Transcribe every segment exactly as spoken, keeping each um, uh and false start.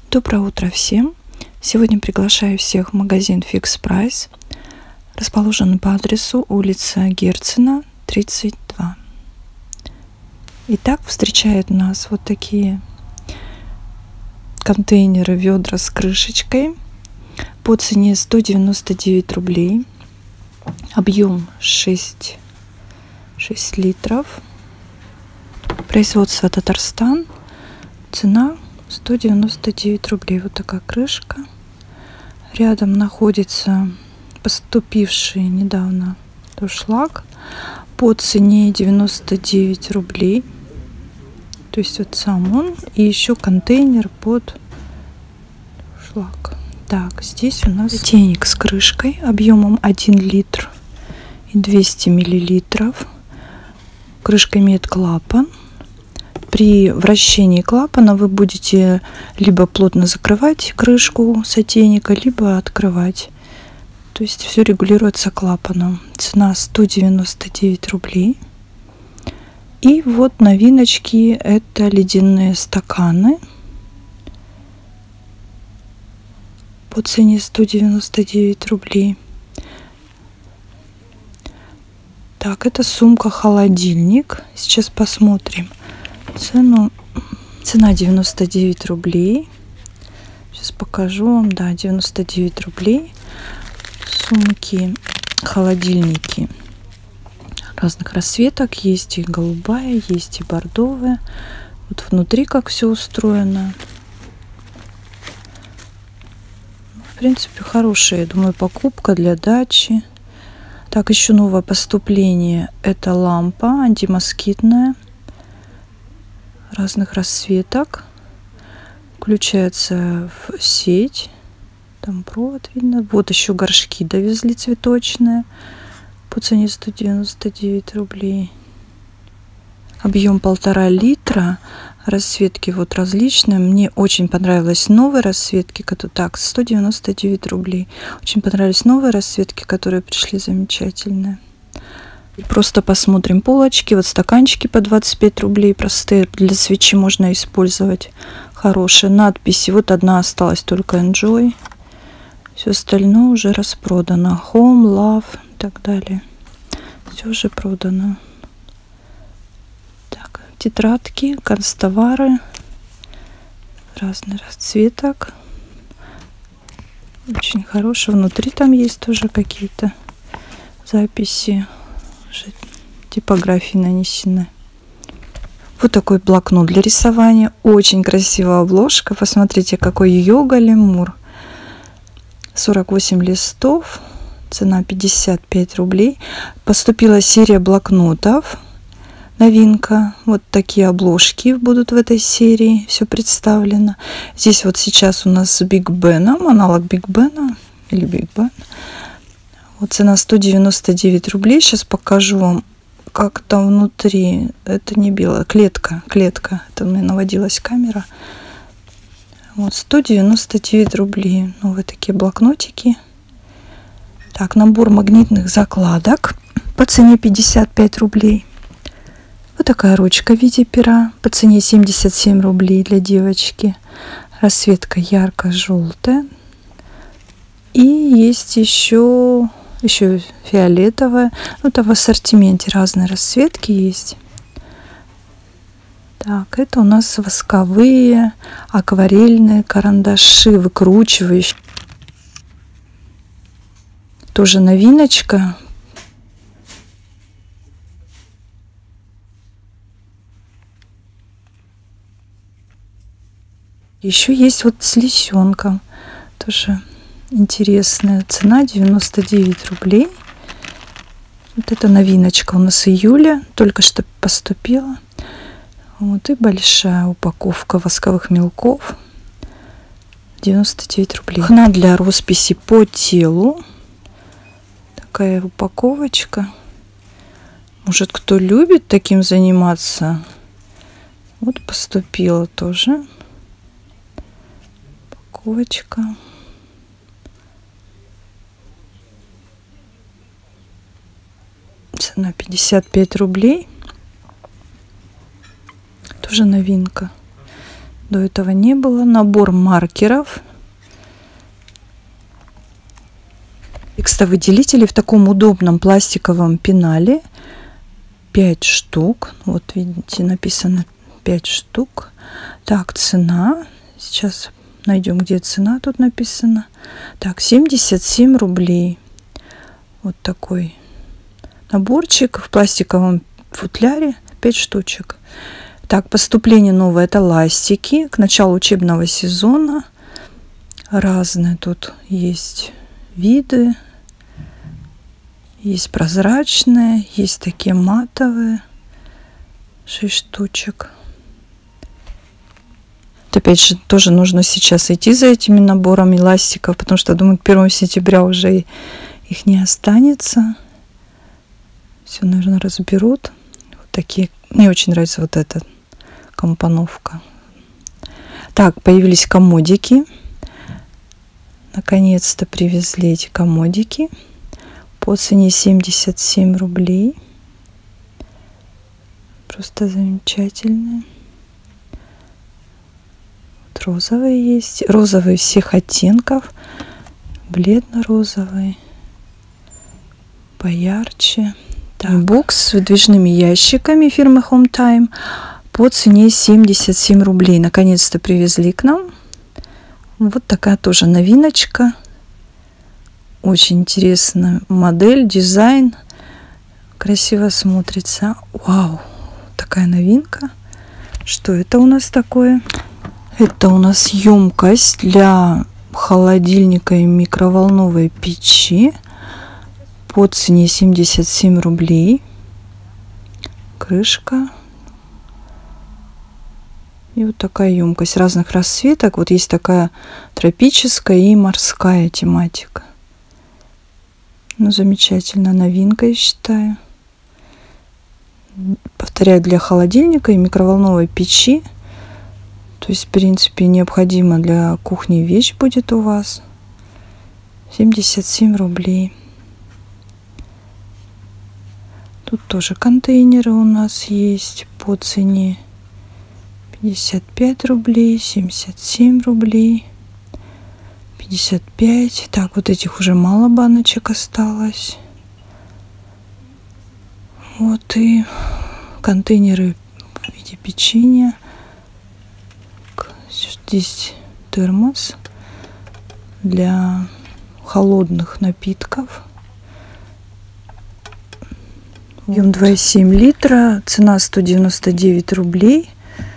Доброе утро всем! Сегодня приглашаю всех в магазин Fix Price, расположенный по адресу улица Герцена, тридцать два. Итак, встречают нас вот такие контейнеры, ведра с крышечкой по цене сто девяносто девять рублей. Объем шесть, шесть литров. Производство Татарстан. Цена сто девяносто девять рублей. Вот такая крышка. Рядом находится поступивший недавно дуршлаг по цене девяносто девять рублей. То есть вот сам он. И еще контейнер под дуршлаг. Так, здесь у нас полотенник с крышкой объемом один литр и двести миллилитров. Крышка имеет клапан. При вращении клапана вы будете либо плотно закрывать крышку сотейника, либо открывать. То есть все регулируется клапаном. Цена сто девяносто девять рублей. И вот новиночки, это ледяные стаканы по цене сто девяносто девять рублей. Так, это сумка-холодильник. Сейчас посмотрим цену. Цена девяносто девять рублей. Сейчас покажу вам. Да, девяносто девять рублей. Сумки, холодильники разных расцветок. Есть и голубая, есть и бордовая. Вот внутри как все устроено. В принципе, хорошая, я думаю, покупка для дачи. Так, еще новое поступление. Это лампа антимоскитная разных расцветок. Включается в сеть. Там провод видно. Вот еще горшки довезли цветочные по цене сто девяносто девять рублей. Объем полтора литра. Расцветки вот различные. Мне очень понравились новые расцветки, которые так сто девяносто девять рублей. Очень понравились новые расцветки, которые пришли замечательные. Просто посмотрим полочки. Вот стаканчики по двадцать пять рублей простые. Для свечи можно использовать. Хорошие надписи. Вот одна осталась только Enjoy. Все остальное уже распродано. Home, Love и так далее. Все уже продано. Так, тетрадки, канцтовары разных расцветок. Очень хорошие. Внутри там есть тоже какие-то записи. Уже типографии нанесены. Вот такой блокнот для рисования. Очень красивая обложка. Посмотрите, какой йога лемур. сорок восемь листов. Цена пятьдесят пять рублей. Поступила серия блокнотов. Новинка. Вот такие обложки будут в этой серии. Все представлено. Здесь вот сейчас у нас с Биг Беном. Аналог Биг Бена. Или Биг Бен. Вот цена сто девяносто девять рублей. Сейчас покажу вам, как там внутри. Это не белая. Клетка. Клетка. Это у меня наводилась камера. Вот сто девяносто девять рублей. Новые такие блокнотики. Так, набор магнитных закладок по цене пятьдесят пять рублей. Вот такая ручка в виде пера по цене семьдесят семь рублей для девочки. Расцветка ярко-желтая. И есть еще, еще фиолетовая. Ну, там в ассортименте разные расцветки есть. Так, это у нас восковые, акварельные карандаши, выкручивающие. Тоже новиночка. Еще есть вот с лисенком. Тоже интересная. Цена девяносто девять рублей. Вот это новиночка у нас июля. Только что поступила. Вот и большая упаковка восковых мелков. девяносто девять рублей. Хна для росписи по телу. Такая упаковочка. Может, кто любит таким заниматься? Вот поступила тоже. Упаковочка. Цена пятьдесят пять рублей. Тоже новинка. До этого не было. Набор маркеров. Текстовыделители в таком удобном пластиковом пенале. пять штук. Вот видите, написано пять штук. Так, цена. Сейчас найдем, где цена тут написана. Так, семьдесят семь рублей. Вот такой наборчик в пластиковом футляре. пять штучек. Так, поступление новое. Это ластики. К началу учебного сезона. Разные тут есть виды. Есть прозрачные, есть такие матовые. шесть штучек. Опять же, тоже нужно сейчас идти за этими наборами ластиков, потому что, думаю, к первому сентября уже их не останется. Все, наверное, разберут. Вот такие. Мне очень нравится вот эта компоновка. Так, появились комодики. Наконец-то привезли эти комодики. По цене семьдесят семь рублей. Просто замечательные. Вот розовые есть. Розовые всех оттенков. Бледно-розовый. Поярче. Так, бокс с выдвижными ящиками фирмы Home Time. По цене семьдесят семь рублей. Наконец-то привезли к нам. Вот такая тоже новиночка. Очень интересная модель, дизайн. Красиво смотрится. Вау, такая новинка. Что это у нас такое? Это у нас емкость для холодильника и микроволновой печи. По цене семьдесят семь рублей. Крышка. И вот такая емкость разных расцветок. Вот есть такая тропическая и морская тематика. Ну, замечательно. Новинка, я считаю. Повторяю, для холодильника и микроволновой печи. То есть, в принципе, необходимо для кухни вещь будет у вас. семьдесят семь рублей. Тут тоже контейнеры у нас есть по цене пятьдесят пять рублей, семьдесят семь рублей. пятьдесят пять. Так, вот этих уже мало баночек осталось. Вот и контейнеры в виде печенья. Здесь термос для холодных напитков. Объем два и семь литра. Цена сто девяносто девять рублей.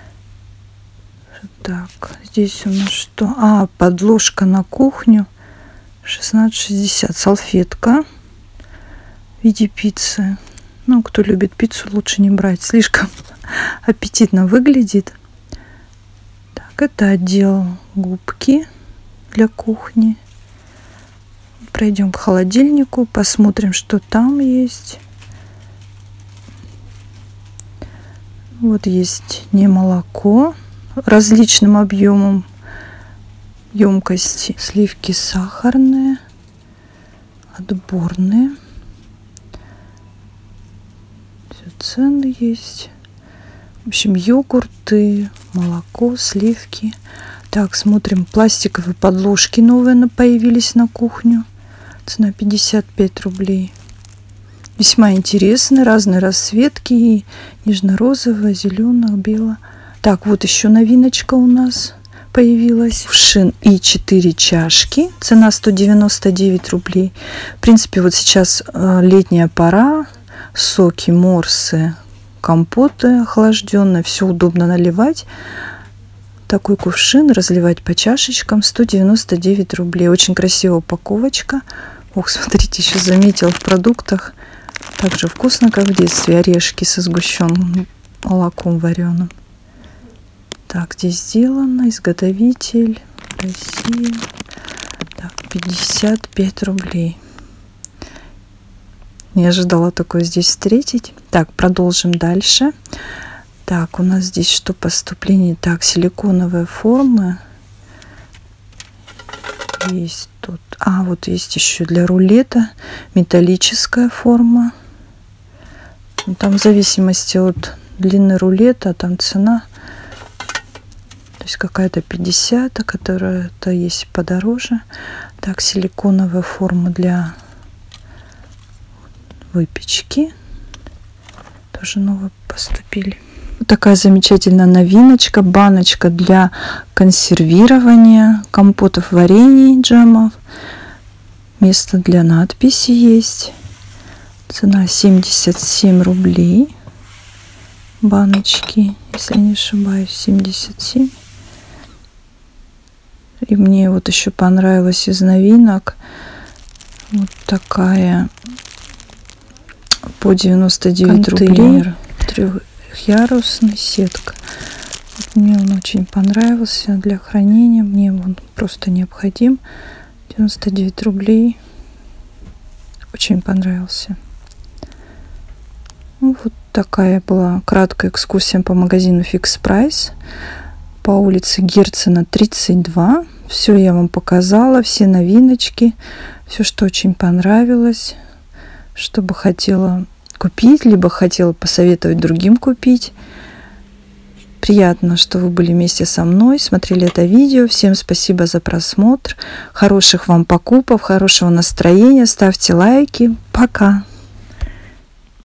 Так, здесь у нас что? А, подложка на кухню шестнадцать шестьдесят. Салфетка в виде пиццы. Ну, кто любит пиццу, лучше не брать. Слишком аппетитно выглядит. Так, это отдел губки для кухни. Пройдем к холодильнику, посмотрим, что там есть. Вот есть не молоко. Различным объемом емкости. Сливки сахарные, отборные. Все цены есть. В общем, йогурты, молоко, сливки. Так, смотрим. Пластиковые подложки новые появились на кухню. Цена пятьдесят пять рублей. Весьма интересно. Разные расцветки. И нежно-розовая, зеленая, белая. Так, вот еще новиночка у нас появилась. Кувшин и четыре чашки. Цена сто девяносто девять рублей. В принципе, вот сейчас летняя пора. Соки, морсы, компоты охлажденные. Все удобно наливать. Такой кувшин разливать по чашечкам. сто девяносто девять рублей. Очень красивая упаковочка. Ох, смотрите, еще заметил в продуктах. Так же вкусно, как в детстве. Орешки со сгущенным молоком вареным. Так, здесь сделано. Изготовитель. Россия. Так, пятьдесят пять рублей. Не ожидала такое здесь встретить. Так, продолжим дальше. Так, у нас здесь что поступление? Так, силиконовые формы. Есть тут. А, вот есть еще для рулета металлическая форма. Там в зависимости от длины рулета, там цена. есть какая-то пятьдесят, а которая-то есть подороже. Так, силиконовая форма для выпечки. Тоже новые поступили. Вот такая замечательная новиночка. Баночка для консервирования компотов, варений, джемов. Место для надписи есть. Цена семьдесят семь рублей. Баночки, если не ошибаюсь, семьдесят семь. И мне вот еще понравилась из новинок вот такая по девяносто девять рублей. Трехъярусная сетка. Вот мне он очень понравился для хранения. Мне он просто необходим. девяносто девять рублей. Очень понравился. Ну, вот такая была краткая экскурсия по магазину Fix Price по улице Герцена тридцать два. Все я вам показала, все новиночки, все, что очень понравилось, что бы хотела купить, либо хотела посоветовать другим купить. Приятно, что вы были вместе со мной, смотрели это видео. Всем спасибо за просмотр. Хороших вам покупок, хорошего настроения. Ставьте лайки. Пока!